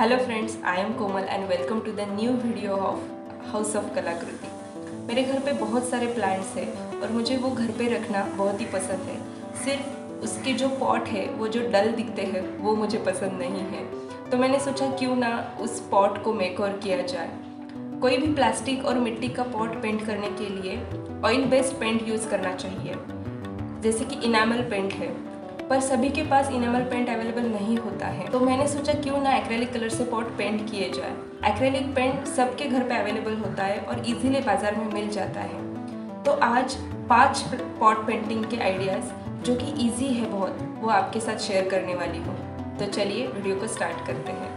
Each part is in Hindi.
Hello friends, I am Komal and welcome to the new video of house of Kalakriti. मेरे घर पे बहुत सारे प्लांट्स हैं और मुझे वो घर पे रखना बहुत ही पसंद है। सिर्फ उसके जो पॉट है वो जो डल दिखते हैं वो मुझे पसंद नहीं है, तो मैंने सोचा क्यों ना उस पॉट को मेक ओवर किया जाए। कोई भी प्लास्टिक और मिट्टी का पॉट पेंट करने के लिए ऑयल बेस्ड पेंट यूज़ करना चाहिए, जैसे कि इनामल पेंट है, पर सभी के पास इनामल पेंट अवेलेबल नहीं होता है। तो मैंने सोचा क्यों ना एक्रेलिक कलर से पॉट पेंट किए जाए। एक्रेलिक पेंट सबके घर पे अवेलेबल होता है और इजीली बाजार में मिल जाता है। तो आज 5 पॉट पेंटिंग के आइडियाज़ जो कि इजी है बहुत, वो आपके साथ शेयर करने वाली हूँ। तो चलिए वीडियो को स्टार्ट करते हैं।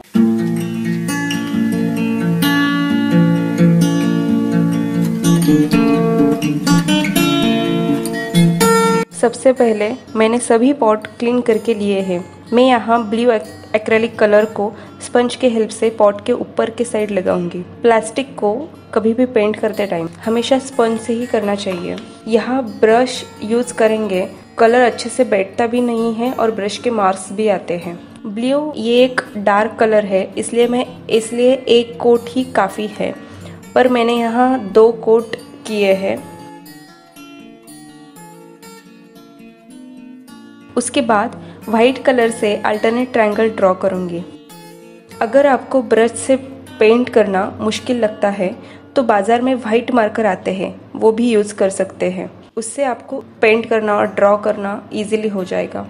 सबसे पहले मैंने सभी पॉट क्लीन करके लिए हैं। मैं यहाँ ब्लू एक्रेलिक कलर को स्पंज के हेल्प से पॉट के ऊपर के साइड लगाऊंगी। प्लास्टिक को कभी भी पेंट करते टाइम हमेशा स्पंज से ही करना चाहिए। यहाँ ब्रश यूज करेंगे, कलर अच्छे से बैठता भी नहीं है और ब्रश के मार्क्स भी आते हैं। ब्लू ये एक डार्क कलर है, इसलिए एक कोट ही काफ़ी है, पर मैंने यहाँ 2 कोट किए हैं। उसके बाद वाइट कलर से अल्टरनेट ट्रायंगल ड्रॉ करूँगी। अगर आपको ब्रश से पेंट करना मुश्किल लगता है तो बाज़ार में वाइट मार्कर आते हैं, वो भी यूज़ कर सकते हैं। उससे आपको पेंट करना और ड्रॉ करना इजीली हो जाएगा।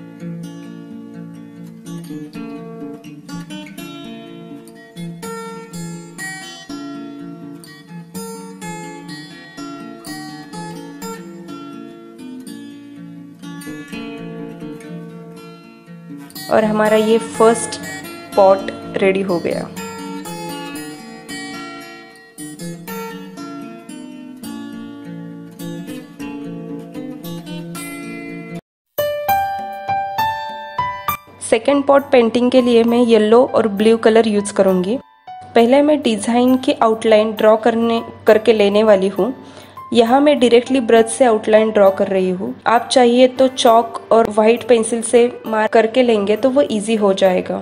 और हमारा ये फर्स्ट पॉट रेडी हो गया। सेकेंड पॉट पेंटिंग के लिए मैं येलो और ब्लू कलर यूज करूँगी। पहले मैं डिज़ाइन की आउटलाइन ड्रॉ करके लेने वाली हूँ। यहाँ मैं डायरेक्टली ब्रश से आउटलाइन ड्रॉ कर रही हूँ। आप चाहिए तो चॉक और वाइट पेंसिल से मार्क करके लेंगे तो वो इजी हो जाएगा।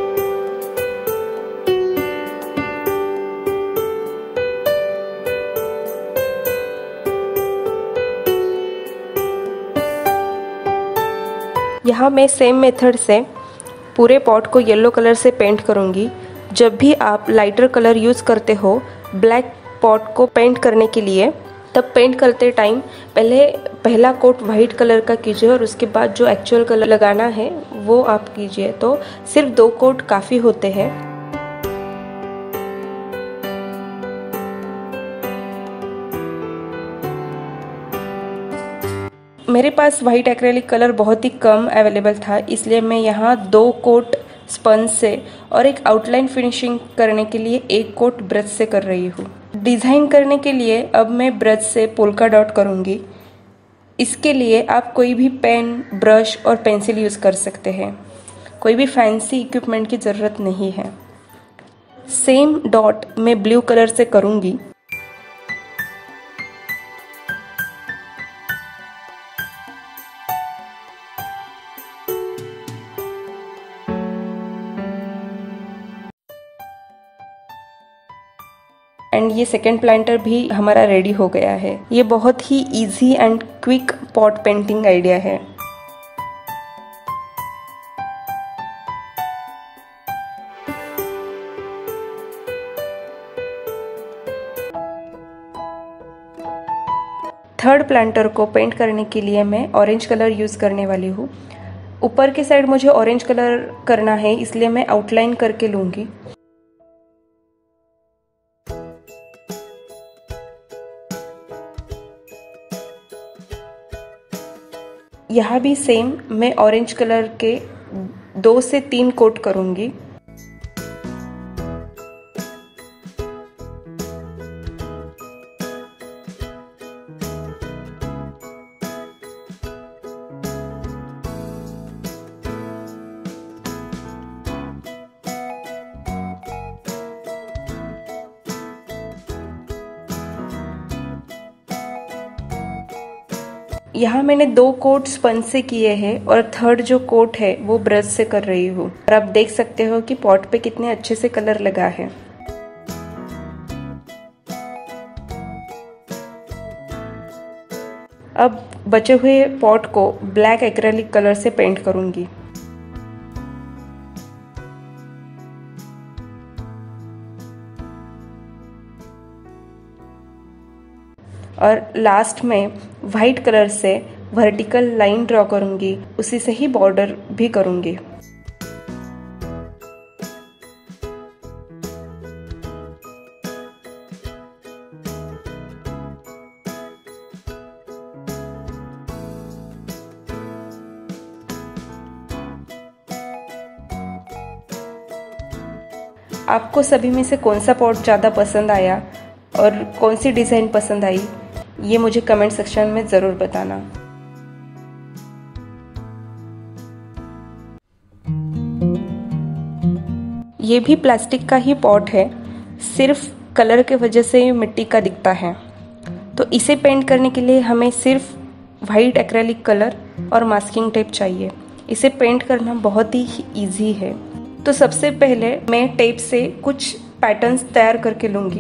यहाँ मैं सेम मेथड से पूरे पॉट को येलो कलर से पेंट करूँगी। जब भी आप लाइटर कलर यूज़ करते हो ब्लैक पॉट को पेंट करने के लिए, तब पेंट करते टाइम पहला कोट वाइट कलर का कीजिए और उसके बाद जो एक्चुअल कलर लगाना है वो आप कीजिए। तो सिर्फ 2 कोट काफ़ी होते हैं। मेरे पास वाइट एक्रेलिक कलर बहुत ही कम अवेलेबल था, इसलिए मैं यहाँ 2 कोट स्पंज से और एक आउटलाइन फिनिशिंग करने के लिए 1 कोट ब्रश से कर रही हूँ। डिज़ाइन करने के लिए अब मैं ब्रश से पोल्का डॉट करूँगी। इसके लिए आप कोई भी पेन, ब्रश और पेंसिल यूज़ कर सकते हैं। कोई भी फैंसी इक्विपमेंट की ज़रूरत नहीं है। सेम डॉट मैं ब्लू कलर से करूँगी। एंड ये सेकेंड प्लांटर भी हमारा रेडी हो गया है। ये बहुत ही easy and quick pot painting idea है। थर्ड प्लांटर को पेंट करने के लिए मैं ऑरेंज कलर यूज़ करने वाली हूँ। ऊपर के साइड मुझे ऑरेंज कलर करना है, इसलिए मैं आउटलाइन करके लूँगी। यहाँ भी सेम मैं ऑरेंज कलर के 2 से 3 कोट करूँगी। यहाँ मैंने 2 कोट स्पंज से किए हैं और थर्ड जो कोट है वो ब्रश से कर रही हूँ। और आप देख सकते हो कि पॉट पे कितने अच्छे से कलर लगा है। अब बचे हुए पॉट को ब्लैक एक्रेलिक कलर से पेंट करूँगी। और लास्ट में वाइट कलर से वर्टिकल लाइन ड्रॉ करूँगी, उसी से ही बॉर्डर भी करूँगी। आपको सभी में से कौन सा पॉट ज़्यादा पसंद आया और कौन सी डिज़ाइन पसंद आई, ये मुझे कमेंट सेक्शन में ज़रूर बताना। ये भी प्लास्टिक का ही पॉट है, सिर्फ कलर के वजह से मिट्टी का दिखता है। तो इसे पेंट करने के लिए हमें सिर्फ वाइट एक्रेलिक कलर और मास्किंग टेप चाहिए। इसे पेंट करना बहुत ही इजी है। तो सबसे पहले मैं टेप से कुछ पैटर्न्स तैयार करके लूँगी।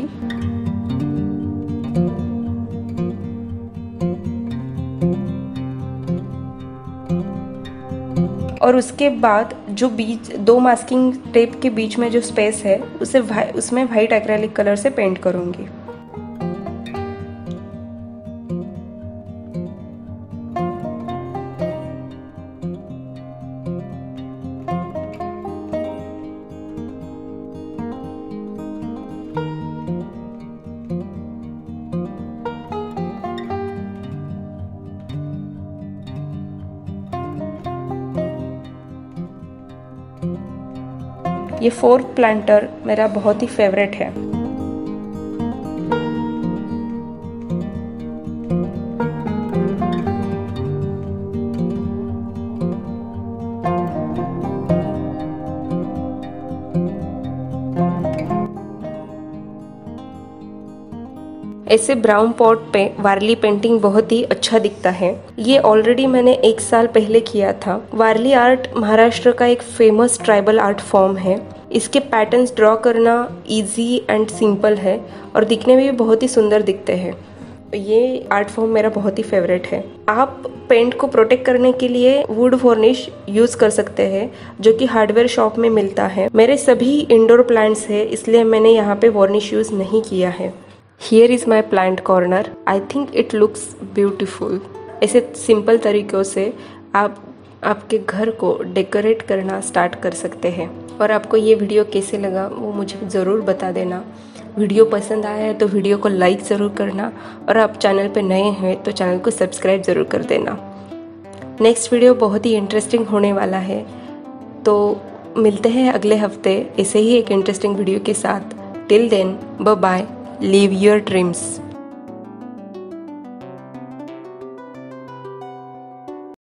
और उसके बाद जो बीच 2 मास्किंग टेप के बीच में जो स्पेस है उसमें वाइट एक्रेलिक कलर से पेंट करूँगी। ये 4 प्लांटर मेरा बहुत ही फेवरेट है। ऐसे ब्राउन पॉट पे वारली पेंटिंग बहुत ही अच्छा दिखता है। ये ऑलरेडी मैंने 1 साल पहले किया था। वारली आर्ट महाराष्ट्र का एक फेमस ट्राइबल आर्ट फॉर्म है। इसके पैटर्न्स ड्रॉ करना इजी एंड सिंपल है और दिखने में भी बहुत ही सुंदर दिखते हैं। ये आर्ट फॉर्म मेरा बहुत ही फेवरेट है। आप पेंट को प्रोटेक्ट करने के लिए वुड वार्निश यूज कर सकते हैं, जो कि हार्डवेयर शॉप में मिलता है। मेरे सभी इंडोर प्लांट्स है, इसलिए मैंने यहाँ पे वार्निश यूज नहीं किया है। Here is my plant corner. I think it looks beautiful. ऐसे सिंपल तरीक़ों से आप आपके घर को डेकोरेट करना स्टार्ट कर सकते हैं। और आपको ये वीडियो कैसे लगा वो मुझे ज़रूर बता देना। वीडियो पसंद आया है तो वीडियो को लाइक ज़रूर करना, और आप चैनल पे नए हैं तो चैनल को सब्सक्राइब ज़रूर कर देना। नेक्स्ट वीडियो बहुत ही इंटरेस्टिंग होने वाला है, तो मिलते हैं अगले हफ्ते ऐसे ही एक इंटरेस्टिंग वीडियो के साथ। Till then, bye bye, live your dreams।